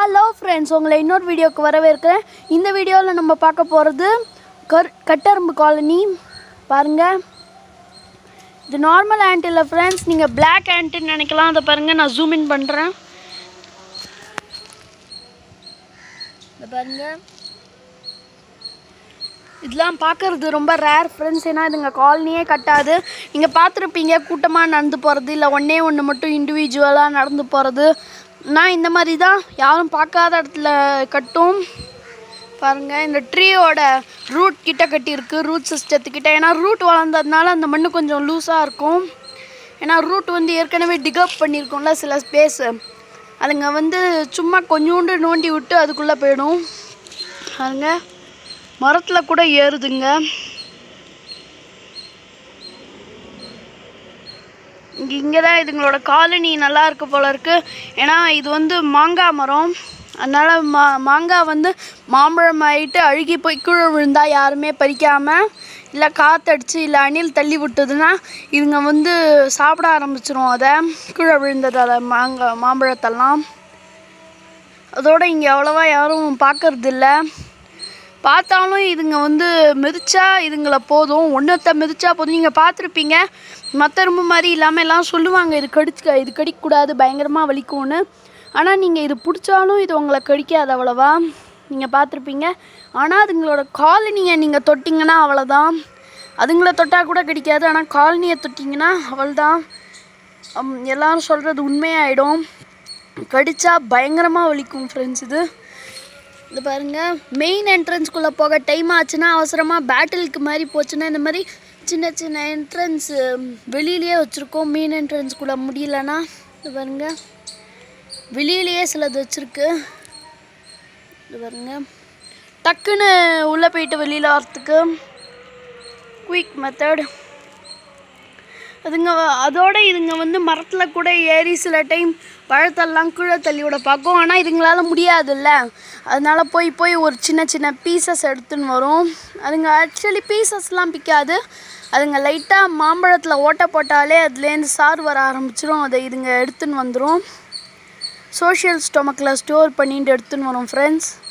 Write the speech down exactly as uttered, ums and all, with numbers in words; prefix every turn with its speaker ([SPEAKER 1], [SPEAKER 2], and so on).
[SPEAKER 1] Hello friends, உங்களை இன்னொரு வீடியோக்கு வரவேற்கிறேன். இந்த வீடியோவில் நம்ம பார்க்க போகிறது கர் கட்டெரும்பு காலனி. பாருங்கள், இது நார்மல் ஆண்ட் இல்லை ஃப்ரெண்ட்ஸ், நீங்கள் பிளாக் ஆண்ட்டுன்னு நினைக்கலாம். அதை பாருங்கள், நான் ஜூம் இன் பண்ணுறேன். இதை பாருங்கள், இதெல்லாம் பார்க்குறது ரொம்ப ரேர் ஃப்ரெண்ட்ஸ். ஏன்னா இதுங்க காலனியே கட்டாது. நீங்கள் பார்த்துருப்பீங்க, கூட்டமாக நடந்து போகிறது, இல்லை ஒன்றே ஒன்று மட்டும் இண்டிவிஜுவலாக நடந்து போகிறது. நான் இந்த மாதிரி தான் யாரும் பார்க்காத இடத்துல கட்டும். பாருங்கள், இந்த ட்ரீயோட ரூட் கிட்ட கட்டியிருக்கு, ரூட் சிஸ்டத்துக்கிட்ட. ஏன்னா ரூட் வளர்ந்ததுனால அந்த மண் கொஞ்சம் லூஸாக இருக்கும். ஏன்னா ரூட் வந்து ஏற்கனவே டிகப் பண்ணியிருக்கோம்ல சில ஸ்பேஸு, அதுங்க வந்து சும்மா கொஞ்சோண்டு நோண்டி விட்டு அதுக்குள்ளே போயிடும். பாருங்க, மரத்தில் கூட ஏறுதுங்க. இங்கே இங்கே தான் இதுங்களோட காலனி நல்லா இருக்க போல இருக்குது. ஏன்னா இது வந்து மாங்காய் மரம், அதனால் மா மாங்காய் வந்து மாம்பழம் ஆகிட்டு அழுகி போய் கீழே விழுந்தால் யாருமே பறிக்காமல், இல்லை காற்றடிச்சு இல்லை அணில் தள்ளி விட்டதுன்னா இதுங்க வந்து சாப்பிட ஆரம்பிச்சிரும். அதை கீழே விழுந்தது, அதை மாங்காய் மாம்பழத்தெல்லாம். அதோடு இங்கே அவ்வளோவா யாரும் பார்க்கறதில்ல. பார்த்தாலும் இதுங்க வந்து மிதிச்சா இதுங்களை போதும், ஒன்றத்தை மிதிச்சா போதும். நீங்கள் பார்த்துருப்பீங்க, மற்ற ரொம்ப மாதிரி இல்லாமல் எல்லாம் சொல்லுவாங்க இது கடிச்சு இது கடிக்கக்கூடாது, பயங்கரமாக வலிக்கும்னு. ஆனால் நீங்கள் இது பிடிச்சாலும் இது உங்களை கடிக்காது அவ்வளோவா, நீங்கள் பார்த்துருப்பீங்க. ஆனால் அதுங்களோட காலனியை நீங்கள் தொட்டிங்கன்னா அவ்வளோதான். அதுங்களை தொட்டால் கூட கடிக்காது, ஆனால் காலனியை தொட்டிங்கன்னா அவ்வளோதான். எல்லோரும் சொல்கிறது உண்மையாயிடும். கடித்தா பயங்கரமாக வலிக்கும் ஃப்ரெண்ட்ஸ். இது இது பாருங்கள், மெயின் என்ட்ரன்ஸ்குள்ளே போக டைம் ஆச்சுன்னா அவசரமாக பேட்டிலுக்கு மாதிரி போச்சுன்னா இந்த மாதிரி சின்ன சின்ன என்ட்ரன்ஸ் வெளியிலேயே வச்சுருக்கோம். மெயின் என்ட்ரன்ஸ்குள்ளே முடியலன்னா இது பாருங்கள், வெளியிலேயே சிலது வச்சுருக்கு. இது பாருங்கள், டக்குன்னு உள்ளே போயிட்டு வெளியில் வரத்துக்கு குயிக் மெத்தட். அதுங்க அதோட இதுங்க வந்து மரத்தில் கூட ஏறி சில டைம் பழத்தெல்லாம் கீழே தள்ளி விட பார்க்கும். ஆனால் இதுங்களால் முடியாதுல்ல, அதனால் போய் போய் ஒரு சின்ன சின்ன பீசஸ் எடுத்துன்னு வரும். அதுங்க ஆக்சுவலி பீசஸ்லாம் பிக்காது, அதுங்க லைட்டாக மாம்பழத்தில் ஓட்டை போட்டாலே அதுலேருந்து சாறு வர ஆரம்பிச்சிடும். அதை இதுங்க எடுத்துன்னு வந்துடும். சோஷியல் ஸ்டொமக்கில் ஸ்டோர் பண்ணிட்டு எடுத்துன்னு வரும் ஃப்ரெண்ட்ஸ்.